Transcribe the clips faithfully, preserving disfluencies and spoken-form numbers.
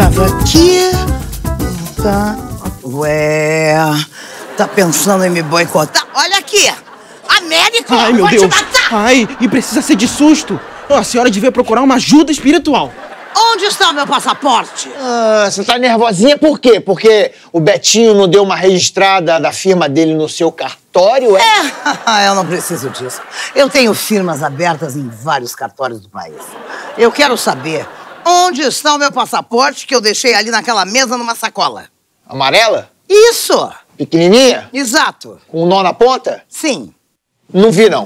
tava aqui. Tá. Ué. Tá pensando em me boicotar? Olha aqui! Américo! Ai, meu vou Deus! te matar! Ai, e precisa ser de susto! Oh, a senhora devia procurar uma ajuda espiritual. Onde está o meu passaporte? Ah, você tá nervosinha por quê? Porque o Betinho não deu uma registrada da firma dele no seu cartório, é? É, eu não preciso disso. Eu tenho firmas abertas em vários cartórios do país. Eu quero saber onde está o meu passaporte que eu deixei ali naquela mesa numa sacola. Amarela? Isso! Pequenininha? Exato. Com um nó na ponta? Sim. Não vi, não.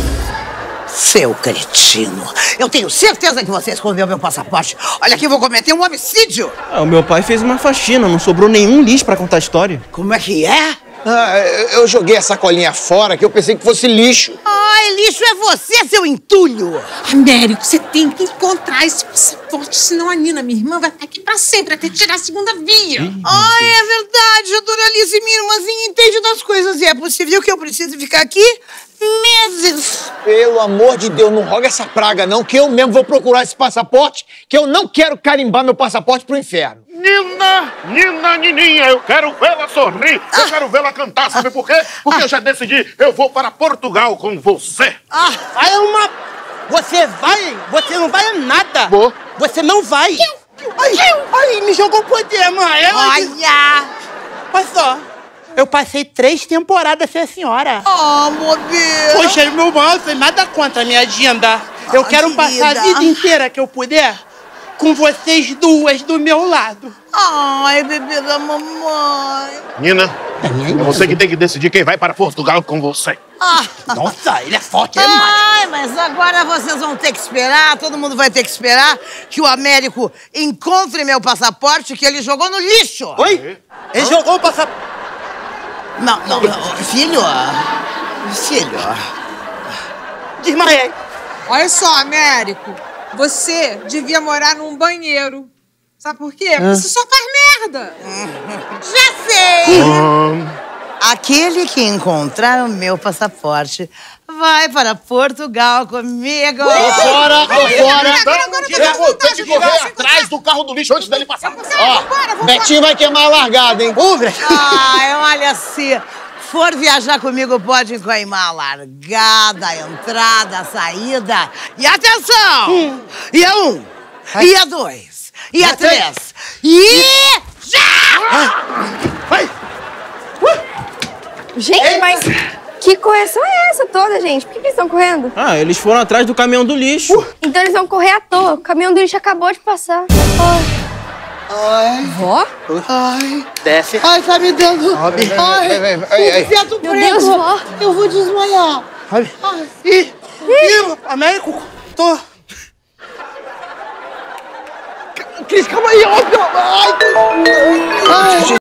Seu cretino. Eu tenho certeza que você escondeu meu passaporte. Olha aqui, eu vou cometer um homicídio. Ah, o meu pai fez uma faxina, não sobrou nenhum lixo pra contar a história. Como é que é? Ah, eu eu joguei a sacolinha fora que eu pensei que fosse lixo. Ai, lixo é você, seu entulho. Américo, você tem que encontrar esse passaporte, senão a Nina, minha irmã, vai estar aqui pra sempre, até tirar a segunda via. Ai, é verdade. A Dona Alice, minha irmãzinha, entende das coisas. E é possível que eu precise ficar aqui meses. Pelo amor de Deus, não roga essa praga, não, que eu mesmo vou procurar esse passaporte, que eu não quero carimbar meu passaporte pro inferno. Nina, Nina, Nininha, eu quero vê-la sorrir, eu quero vê-la cantar, sabe por quê? Porque eu já decidi, eu vou para Portugal com você. Ah, vai uma... Você vai? Você não vai a nada. Vou. Você não vai. Ai, ai, me jogou o poder, mãe. Eu... Olha! Olha só, eu passei três temporadas sem a senhora. Oh, meu Deus! Poxa, meu irmão, não tem nada contra a minha agenda. Eu Ah, quero querida. passar a vida inteira que eu puder com vocês duas do meu lado. Ai, bebê da mamãe. Nina, é você que tem que decidir quem vai para Portugal com você. Ah. Nossa, ele é forte, ele é macho. Ai, mas agora vocês vão ter que esperar, todo mundo vai ter que esperar que o Américo encontre meu passaporte que ele jogou no lixo. Oi? Ele jogou o passaporte. Não, não, não. Filho, filho. Desmaiei. Olha só, Américo, você devia morar num banheiro. Sabe por quê? Porque você só faz merda. Já sei! Aquele que encontrar o meu passaporte vai para Portugal comigo. Tô fora, tô fora. agora, agora, Eu vou ter que correr atrás do carro do lixo antes dele passar. Ó, Betinho vai queimar a largada, hein? Ai, olha, se for viajar comigo, pode queimar a largada, a entrada, a saída. E atenção! E a um, e a dois, e a três, e já! Vai! Gente, mas que correção é essa toda, gente? Por que, que eles estão correndo? Ah, eles foram atrás do caminhão do lixo. Então eles vão correr à toa. O caminhão do lixo acabou de passar. Ai, Vó? ai, Desce. ai, tá me dando. Sobe. Ai, Vai, vai, vai, vai. vento Meu preto. Deus, vó. Eu vou desmaiar. Ih, ih, Américo, tô... Cris, calma aí, ó. Ai, ai.